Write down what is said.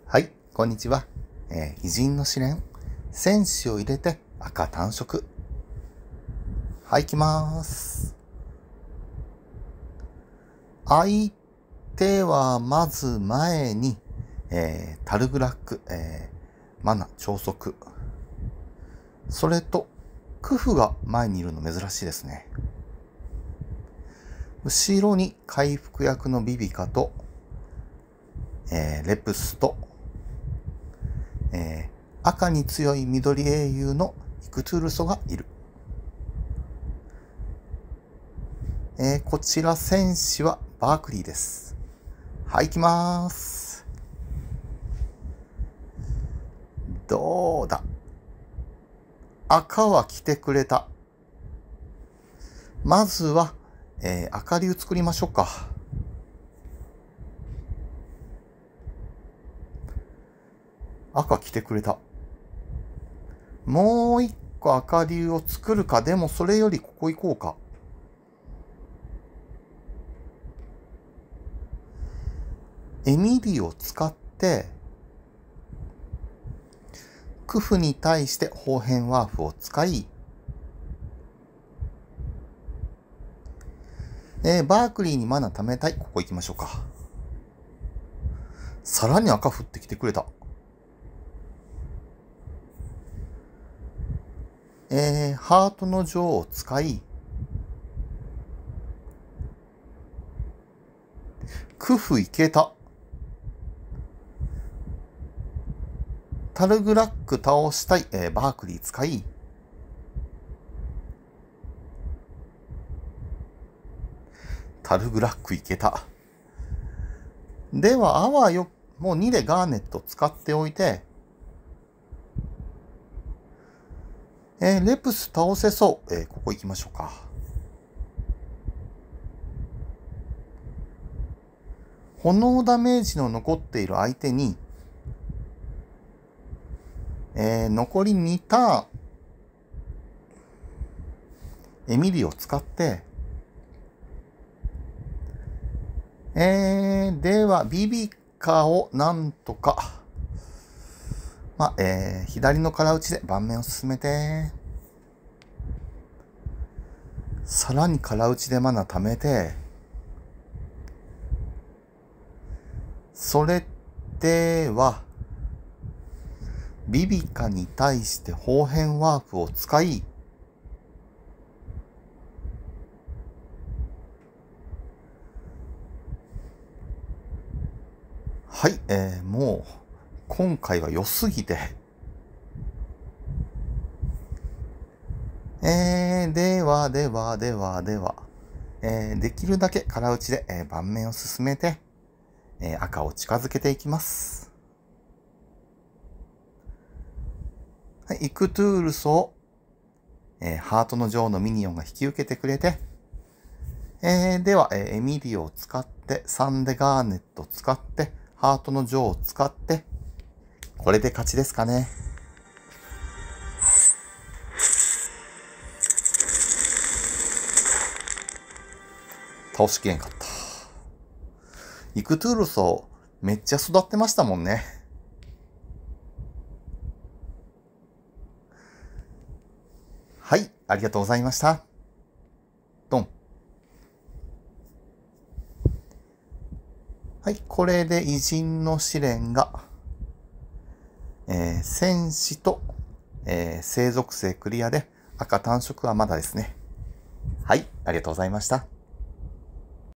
はい、こんにちは。偉人の試練、戦士を入れて赤単色。はい、行きます。相手はまず前に、タルグラック、マナ、超速。それと、クフが前にいるの珍しいですね。後ろに回復役のビビカと、レプスと、赤に強い緑英雄のイクトゥルソがいる。こちら戦士はバークリーです。はい、行きまーす。どうだ。赤は来てくれた。まずは、赤竜作りましょうか。赤来てくれた。もう一個赤竜を作るか。でもそれよりここ行こうか。エミリを使って、クフに対して砲変ワーフを使い、バークリーにマナ貯めたい。ここ行きましょうか。さらに赤降ってきてくれた。ハートの女王を使い、クフいけた。タルグラック倒したい。バークリー使い、タルグラックいけた。では、あわよ、もう2でガーネット使っておいて、レプス倒せそう。ここ行きましょうか。炎ダメージの残っている相手に、残り2ターン、エミリを使って、では、ビビカをなんとか、左の空打ちで盤面を進めて、さらに空打ちでマナ貯めて、それでは、ビビカに対して砲変ワープを使い、はい、もう、今回は良すぎて、では、できるだけ空打ちで、盤面を進めて、赤を近づけていきます。はい、イクトゥールスを、ハートの女王のミニオンが引き受けてくれて、では、エミリオを使って、3でガーネット使って、ハートの女王を使って、これで勝ちですかね。倒しきれんかった。イクトゥールソめっちゃ育ってましたもんね。はい、ありがとうございました。ドン。はい、これで偉人の試練が、戦士と、聖属性クリアで赤単色はまだですね。はい、ありがとうございました。